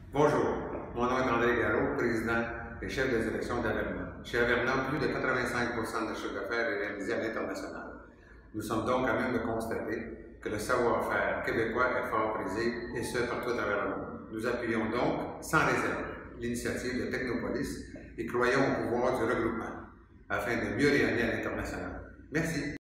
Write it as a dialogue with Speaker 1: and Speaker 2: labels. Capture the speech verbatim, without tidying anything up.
Speaker 1: Bonjour, mon nom est André Garot, président et chef de direction d'Averna. Chez Averna, plus de quatre-vingt-cinq pour cent de notre chiffre d'affaires est réalisé à l'international. Nous sommes donc à même de constater que le savoir-faire québécois est fort prisé, et ce partout à travers le monde. Nous appuyons donc, sans réserve, l'initiative de Technopolis et croyons au pouvoir du regroupement afin de mieux rayonner à l'international. Merci.